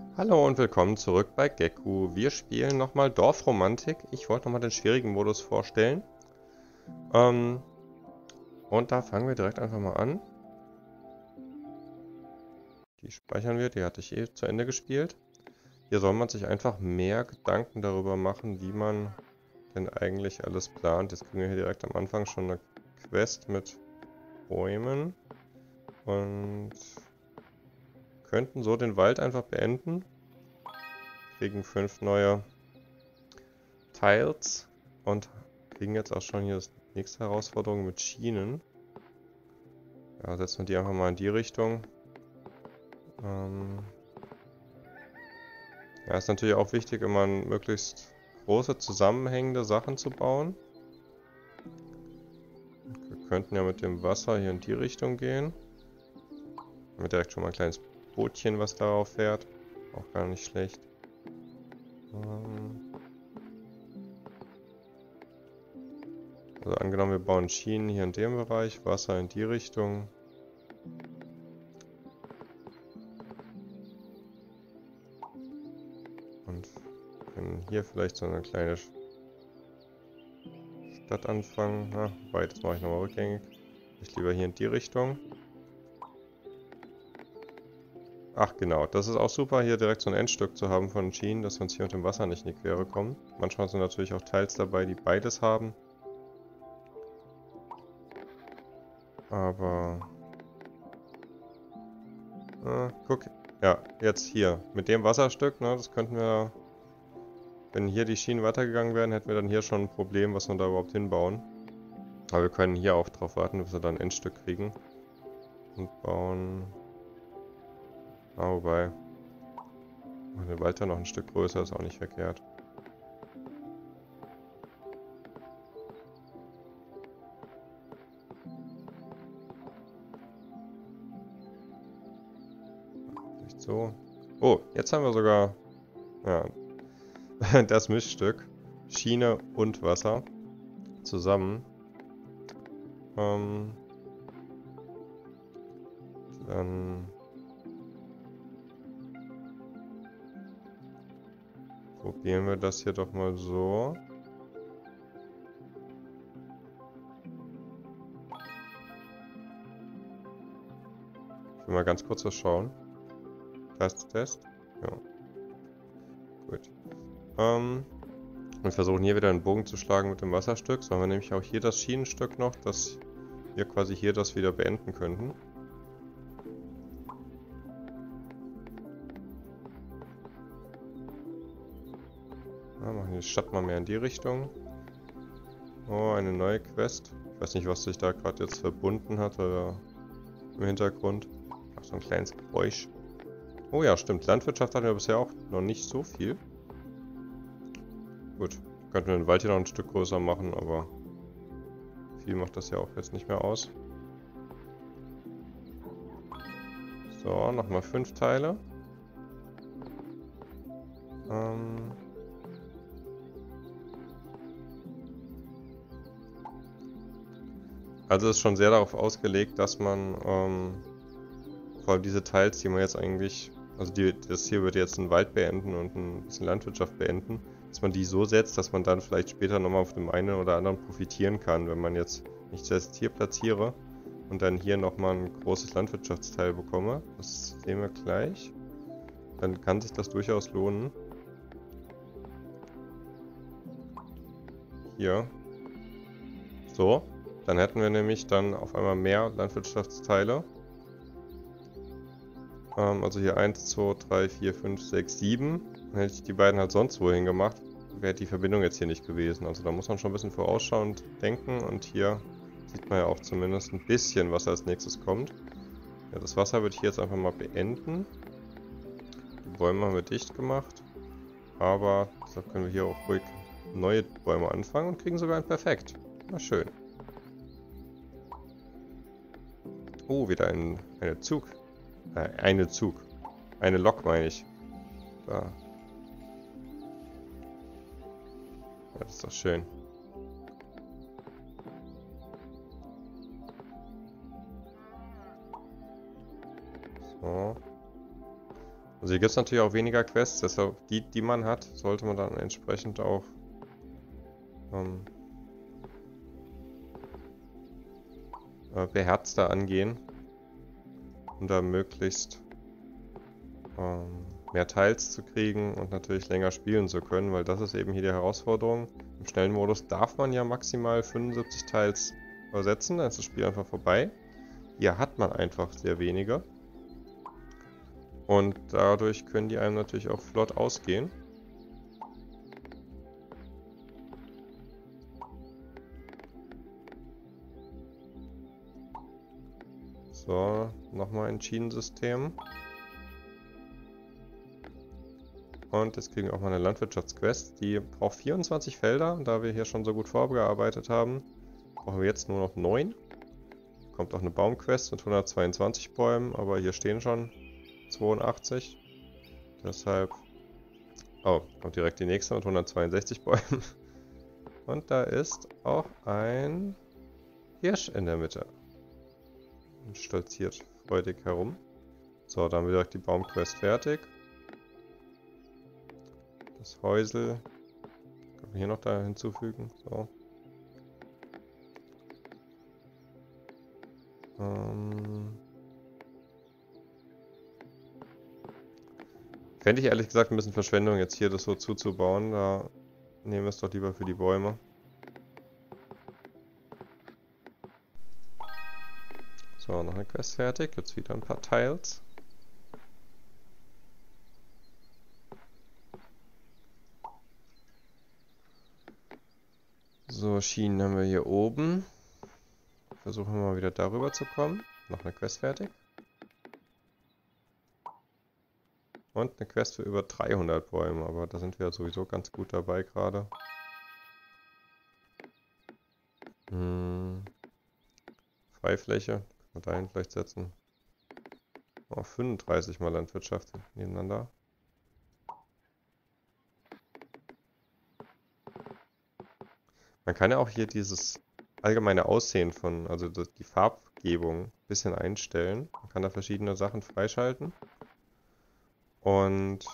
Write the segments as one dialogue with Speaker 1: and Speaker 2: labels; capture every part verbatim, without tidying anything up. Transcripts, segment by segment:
Speaker 1: Hallo und willkommen zurück bei Gekko. Wir spielen nochmal Dorfromantik. Ich wollte nochmal den schwierigen Modus vorstellen. Ähm, und da fangen wir direkt einfach mal an. Die speichern wir, die hatte ich eh zu Ende gespielt. Hier soll man sich einfach mehr Gedanken darüber machen, wie man denn eigentlich alles plant. Jetzt kriegen wir hier direkt am Anfang schon eine Quest mit Bäumen. Und könnten so den Wald einfach beenden. Kriegen fünf neue Tiles und kriegen jetzt auch schon hier das nächste Herausforderung mit Schienen. Ja, setzen wir die einfach mal in die Richtung. Ähm ja, ist natürlich auch wichtig, immer möglichst große zusammenhängende Sachen zu bauen. Wir könnten ja mit dem Wasser hier in die Richtung gehen. Haben wir direkt schon mal ein kleines Bootchen, was darauf fährt. Auch gar nicht schlecht. Ähm also angenommen, wir bauen Schienen hier in dem Bereich, Wasser in die Richtung. Und können hier vielleicht so eine kleine Stadt anfangen. Na, wobei, das mache ich nochmal rückgängig. Ich lieber hier in die Richtung. Ach genau, das ist auch super, hier direkt so ein Endstück zu haben von Schienen, dass wir uns hier mit dem Wasser nicht in die Quere kommen. Manchmal sind natürlich auch Teils dabei, die beides haben. Aber... Äh, guck, ja, jetzt hier. Mit dem Wasserstück, ne, das könnten wir... Wenn hier die Schienen weitergegangen wären, hätten wir dann hier schon ein Problem, was wir da überhaupt hinbauen. Aber wir können hier auch drauf warten, bis wir dann ein Endstück kriegen. Und bauen... Ah, wobei... Der Wald ja noch ein Stück größer ist auch nicht verkehrt. Nicht so. Oh, jetzt haben wir sogar... Ja, das Mischstück. Schiene und Wasser. Zusammen. Ähm, dann... Probieren wir das hier doch mal so. Ich will mal ganz kurz was schauen. Test, Test. Ja. Gut. Ähm, wir versuchen hier wieder einen Bogen zu schlagen mit dem Wasserstück. So haben wir nämlich auch hier das Schienenstück noch, dass wir quasi hier das wieder beenden könnten. Ja, machen die Stadt mal mehr in die Richtung. Oh, eine neue Quest. Ich weiß nicht, was sich da gerade jetzt verbunden hat oder im Hintergrund. Ach, so ein kleines Geräusch. Oh ja, stimmt. Landwirtschaft hatten wir bisher auch noch nicht so viel. Gut, könnten wir den Wald hier noch ein Stück größer machen, aber viel macht das ja auch jetzt nicht mehr aus. So, nochmal fünf Teile. Ähm also ist schon sehr darauf ausgelegt, dass man ähm, vor allem diese Teils, die man jetzt eigentlich, also die, das hier wird jetzt einen Wald beenden und ein bisschen Landwirtschaft beenden, dass man die so setzt, dass man dann vielleicht später nochmal auf dem einen oder anderen profitieren kann, wenn man jetzt nicht zuerst hier platziere und dann hier nochmal ein großes Landwirtschaftsteil bekomme. Das sehen wir gleich. Dann kann sich das durchaus lohnen. Hier. So. Dann hätten wir nämlich dann auf einmal mehr Landwirtschaftsteile. Ähm, also hier eins, zwei, drei, vier, fünf, sechs, sieben. Dann hätte ich die beiden halt sonst wohin gemacht, wäre die Verbindung jetzt hier nicht gewesen. Also da muss man schon ein bisschen vorausschauend denken. Und hier sieht man ja auch zumindest ein bisschen, was als nächstes kommt. Ja, das Wasser würde ich hier jetzt einfach mal beenden. Die Bäume haben wir dicht gemacht. Aber deshalb können wir hier auch ruhig neue Bäume anfangen und kriegen sogar ein Perfekt. Na schön. Oh, wieder ein eine Zug. Äh, eine Zug. Eine Lok meine ich. Da. Ja, das ist doch schön. So. Also hier gibt es natürlich auch weniger Quests, deshalb die, die man hat, sollte man dann entsprechend auch ähm, äh, beherzter angehen, um da möglichst ähm, mehr Teils zu kriegen und natürlich länger spielen zu können, weil das ist eben hier die Herausforderung. Im schnellen Modus darf man ja maximal fünfundsiebzig Teils übersetzen, dann ist das Spiel einfach vorbei. Hier hat man einfach sehr wenige. Und dadurch können die einem natürlich auch flott ausgehen. So, nochmal ein Schienensystem. Und jetzt kriegen wir auch mal eine Landwirtschaftsquest. Die braucht vierundzwanzig Felder. Da wir hier schon so gut vorgearbeitet haben, brauchen wir jetzt nur noch neun. Kommt auch eine Baumquest mit hundertzweiundzwanzig Bäumen, aber hier stehen schon zweiundachtzig. Deshalb... Oh, kommt direkt die nächste mit hundertzweiundsechzig Bäumen. Und da ist auch ein Hirsch in der Mitte. Und stolziert freudig herum. So, dann haben wir direkt die Baumquest fertig. Das Häusel können wir hier noch da hinzufügen. So. Ähm Fände ich ehrlich gesagt ein bisschen Verschwendung, jetzt hier das so zuzubauen. Da nehmen wir es doch lieber für die Bäume. So, noch eine Quest fertig. Jetzt wieder ein paar Tiles. So, Schienen haben wir hier oben. Versuchen wir mal wieder darüber zu kommen. Noch eine Quest fertig. Und eine Quest für über dreihundert Bäume, aber da sind wir ja sowieso ganz gut dabei gerade. Hm. Freifläche. Können wir dahin vielleicht setzen. Oh, fünfunddreißig mal Landwirtschaft nebeneinander. Man kann ja auch hier dieses allgemeine Aussehen von, also die Farbgebung ein bisschen einstellen. Man kann da verschiedene Sachen freischalten. Und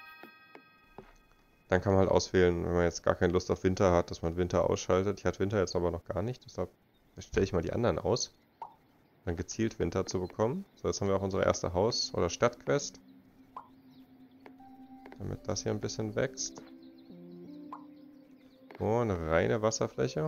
Speaker 1: dann kann man halt auswählen, wenn man jetzt gar keine Lust auf Winter hat, dass man Winter ausschaltet. Ich hatte Winter jetzt aber noch gar nicht, deshalb stelle ich mal die anderen aus. Dann gezielt Winter zu bekommen. So, jetzt haben wir auch unsere erste Haus- oder Stadtquest. Damit das hier ein bisschen wächst. Oh, eine reine Wasserfläche.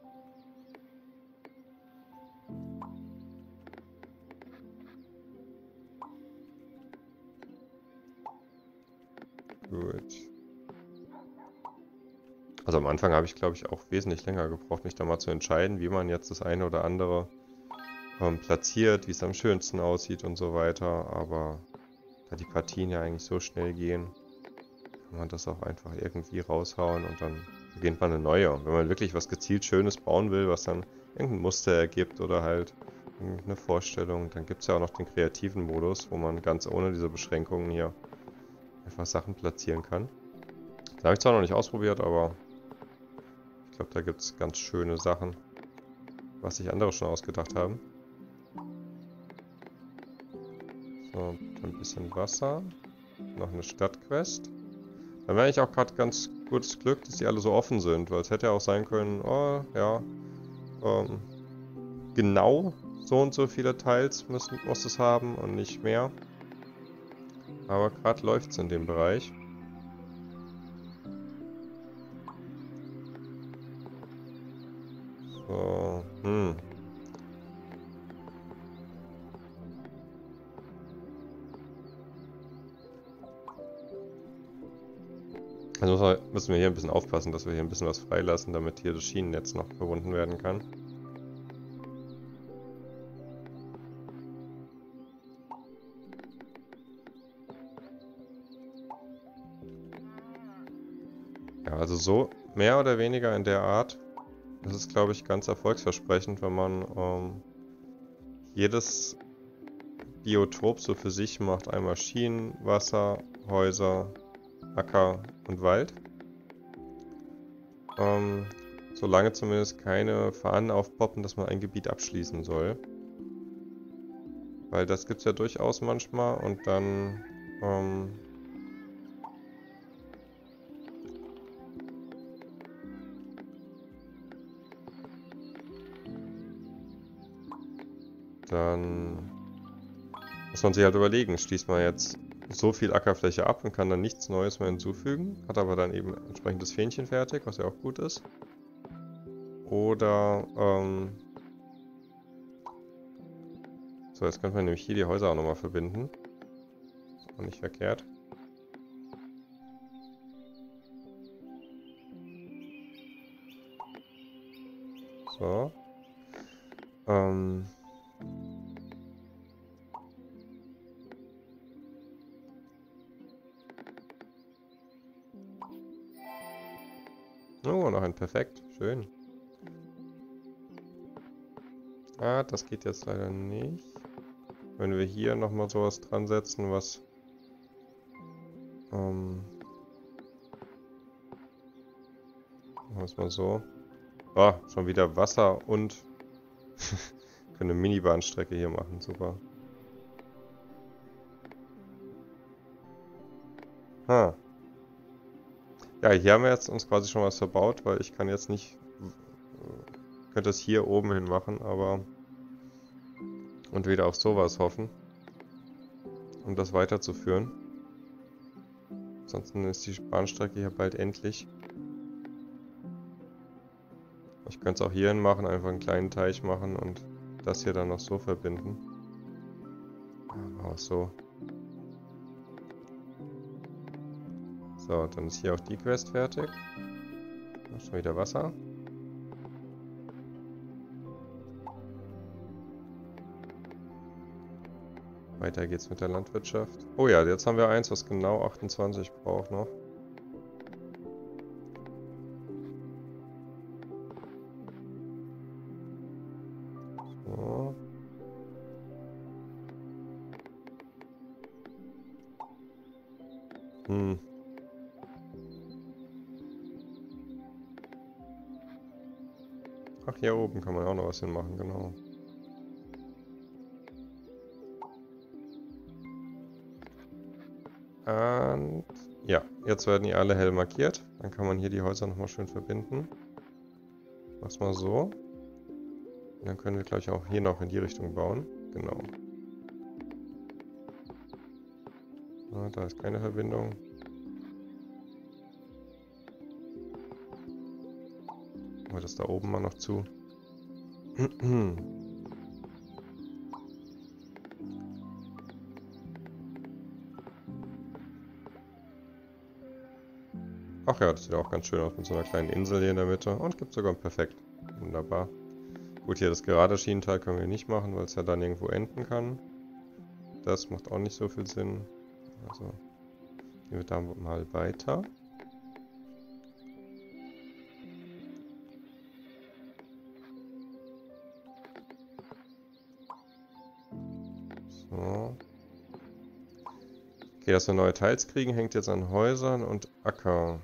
Speaker 1: Gut. Also am Anfang habe ich, glaube ich, auch wesentlich länger gebraucht, mich da mal zu entscheiden, wie man jetzt das eine oder andere ähm, platziert, wie es am schönsten aussieht und so weiter. Aber da die Partien ja eigentlich so schnell gehen, kann man das auch einfach irgendwie raushauen und dann beginnt man eine neue. Und wenn man wirklich was gezielt Schönes bauen will, was dann irgendein Muster ergibt oder halt eine Vorstellung, dann gibt es ja auch noch den kreativen Modus, wo man ganz ohne diese Beschränkungen hier einfach Sachen platzieren kann. Das habe ich zwar noch nicht ausprobiert, aber ich glaube, da gibt es ganz schöne Sachen, was sich andere schon ausgedacht haben. So, ein bisschen Wasser. Noch eine Stadtquest. Da wäre eigentlich auch gerade ganz gutes Glück, dass die alle so offen sind, weil es hätte ja auch sein können, oh, ja, ähm, genau so und so viele Teils muss, muss es haben und nicht mehr. Aber gerade läuft es in dem Bereich. So, hm. Also müssen wir hier ein bisschen aufpassen, dass wir hier ein bisschen was freilassen, damit hier das Schienennetz noch verbunden werden kann. Ja, also so mehr oder weniger in der Art. Das ist, glaube ich, ganz erfolgsversprechend, wenn man ähm, jedes Biotop so für sich macht. Einmal Schienen, Wasser, Häuser, Acker und Wald. Ähm, solange zumindest keine Fahnen aufpoppen, dass man ein Gebiet abschließen soll. Weil das gibt es ja durchaus manchmal und dann Ähm... Dann muss man sich halt überlegen, schließt man jetzt so viel Ackerfläche ab und kann dann nichts Neues mehr hinzufügen, hat aber dann eben entsprechend das Fähnchen fertig, was ja auch gut ist. Oder, ähm... so, jetzt könnte man nämlich hier die Häuser auch nochmal verbinden. Ist auch nicht verkehrt. So. Ähm... Oh, noch ein Perfekt. Schön. Ah, das geht jetzt leider nicht. Wenn wir hier nochmal sowas dran setzen, was... Ähm... machen wir es mal so. Ah, schon wieder Wasser und... können eine Minibahnstrecke hier machen. Super. Ha. Ja, hier haben wir jetzt uns quasi schon was verbaut, weil ich kann jetzt nicht... könnte es hier oben hin machen, aber... und wieder auf sowas hoffen, um das weiterzuführen. Ansonsten ist die Bahnstrecke hier bald endlich. Ich könnte es auch hierhin machen, einfach einen kleinen Teich machen und das hier dann noch so verbinden. Aber so. So, dann ist hier auch die Quest fertig. Da ist schon wieder Wasser. Weiter geht's mit der Landwirtschaft. Oh ja, jetzt haben wir eins, was genau achtundzwanzig braucht noch. So. Hm. Ach, hier oben kann man auch noch was hinmachen, genau. Und ja, jetzt werden die alle hell markiert. Dann kann man hier die Häuser nochmal schön verbinden. Mach's mal so. Und dann können wir gleich auch hier noch in die Richtung bauen. Genau. Ah, da ist keine Verbindung. Machen wir das da oben mal noch zu. Ach ja, das sieht auch ganz schön aus mit so einer kleinen Insel hier in der Mitte. Und gibt sogar ein Perfekt. Wunderbar. Gut, hier das gerade Schienenteil können wir nicht machen, weil es ja dann irgendwo enden kann. Das macht auch nicht so viel Sinn. Also gehen wir da mal weiter. So. Okay, dass wir neue Teils kriegen, hängt jetzt an Häusern und Acker.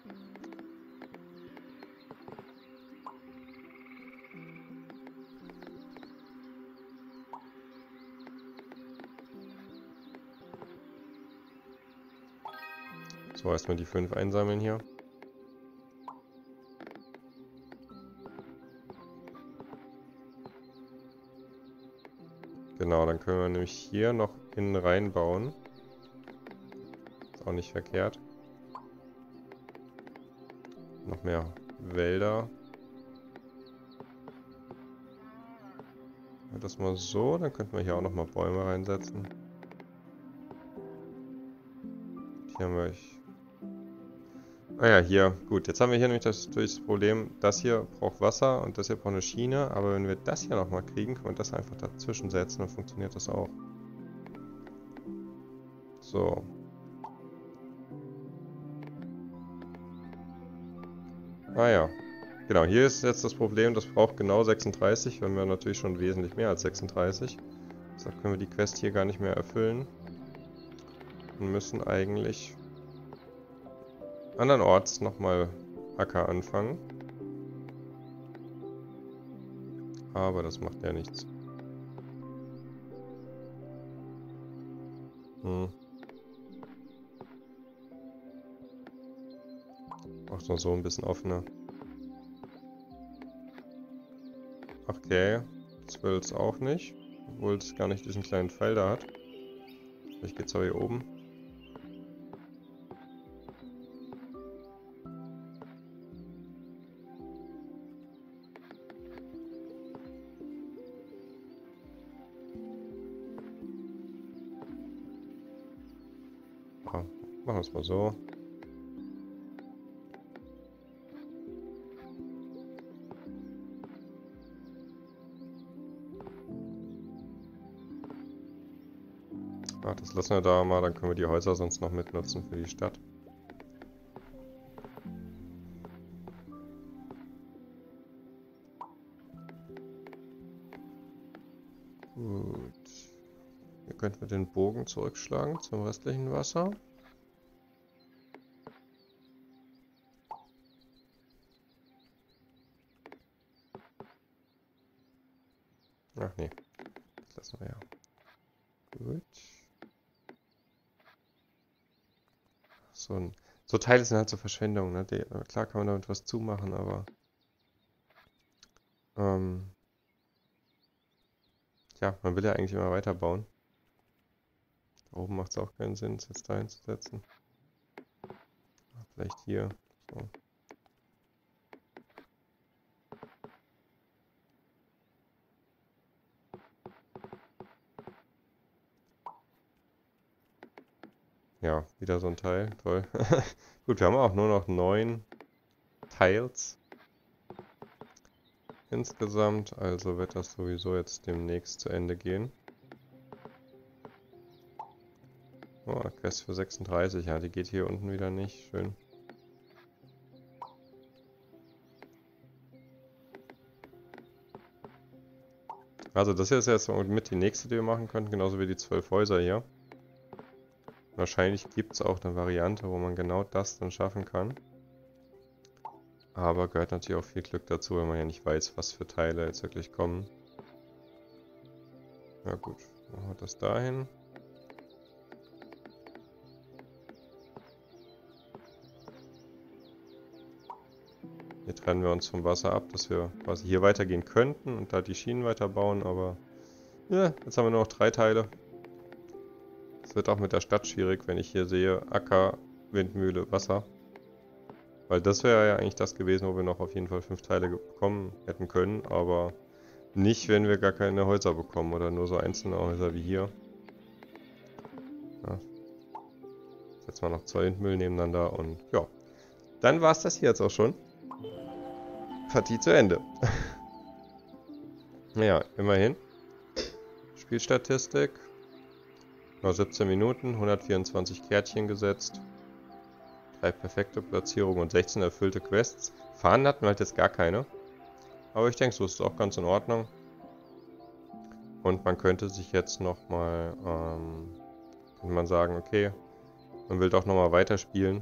Speaker 1: So, erstmal die fünf einsammeln hier. Genau, dann können wir nämlich hier noch innen reinbauen. Ist auch nicht verkehrt. Noch mehr Wälder. Ja, das mal so, dann könnten wir hier auch noch mal Bäume reinsetzen. Hier haben wir... Ah ja, hier. Gut, jetzt haben wir hier nämlich das, das Problem, das hier braucht Wasser und das hier braucht eine Schiene. Aber wenn wir das hier nochmal kriegen, können wir das einfach dazwischen setzen, dann funktioniert das auch. So. Ah ja. Genau, hier ist jetzt das Problem, das braucht genau sechsunddreißig. Wir haben ja natürlich schon wesentlich mehr als sechsunddreißig. Deshalb können wir die Quest hier gar nicht mehr erfüllen. Und müssen eigentlich andernorts nochmal Acker anfangen. Aber das macht ja nichts. Hm. Auch nur so ein bisschen offener. Okay, das will es auch nicht. Obwohl es gar nicht diesen kleinen Pfeil da hat. Vielleicht geht es auch hier oben. Ja, machen wir es mal so. Ach, das lassen wir da mal, dann können wir die Häuser sonst noch mitnutzen für die Stadt. Gut. Hier könnten wir den Bogen zurückschlagen zum restlichen Wasser. Ach nee, das lassen wir ja. Gut. So, ein, so Teile sind halt so Verschwendung, ne? Die, klar kann man damit was zumachen, aber ähm, ja, man will ja eigentlich immer weiterbauen. Da oben macht es auch keinen Sinn, es jetzt da hinzusetzen. Vielleicht hier. So. Ja, wieder so ein Teil. Toll. Gut, wir haben auch nur noch neun Tiles insgesamt, also wird das sowieso jetzt demnächst zu Ende gehen. Oh, Quest für sechsunddreißig, ja, die geht hier unten wieder nicht. Schön. Also das hier ist jetzt mit die nächste, die wir machen könnten, genauso wie die zwölf Häuser hier. Wahrscheinlich gibt es auch eine Variante, wo man genau das dann schaffen kann. Aber gehört natürlich auch viel Glück dazu, wenn man ja nicht weiß, was für Teile jetzt wirklich kommen. Ja gut, machen wir das dahin. Hier trennen wir uns vom Wasser ab, dass wir quasi hier weitergehen könnten und da die Schienen weiterbauen, aber ja, jetzt haben wir nur noch drei Teile. Es wird auch mit der Stadt schwierig, wenn ich hier sehe, Acker, Windmühle, Wasser. Weil das wäre ja eigentlich das gewesen, wo wir noch auf jeden Fall fünf Teile bekommen hätten können, aber nicht, wenn wir gar keine Häuser bekommen oder nur so einzelne Häuser wie hier. Ja. Setzen wir noch zwei Windmühlen nebeneinander und ja. Dann war es das hier jetzt auch schon. Partie zu Ende. Naja, immerhin. Spielstatistik. Noch siebzehn Minuten, hundertvierundzwanzig Kärtchen gesetzt. drei perfekte Platzierungen und sechzehn erfüllte Quests. Fahnen hatten wir halt jetzt gar keine. Aber ich denke, so ist es auch ganz in Ordnung. Und man könnte sich jetzt nochmal, ähm, könnte man sagen, okay, man will doch nochmal weiterspielen.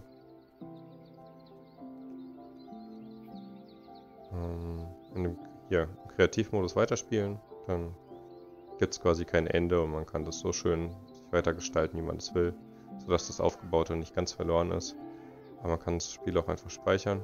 Speaker 1: Ähm, in dem, hier, im Kreativmodus weiterspielen. Dann gibt es quasi kein Ende und man kann das so schön sich weitergestalten, wie man es will. Sodass das Aufgebaute nicht ganz verloren ist. Aber man kann das Spiel auch einfach speichern.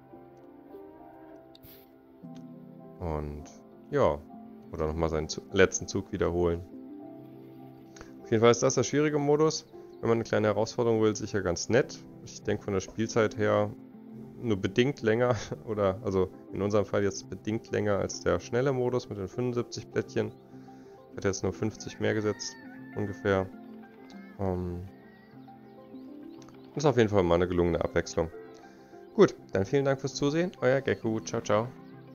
Speaker 1: Und ja, oder nochmal seinen letzten Zug wiederholen. Auf jeden Fall ist das der schwierige Modus. Wenn man eine kleine Herausforderung will, sicher ganz nett. Ich denke von der Spielzeit her nur bedingt länger, oder also in unserem Fall jetzt bedingt länger als der schnelle Modus mit den fünfundsiebzig Plättchen. Ich hatte jetzt nur fünfzig mehr gesetzt, ungefähr. Um, ist auf jeden Fall mal eine gelungene Abwechslung. Gut, dann vielen Dank fürs Zusehen. Euer Gekko. Ciao, ciao.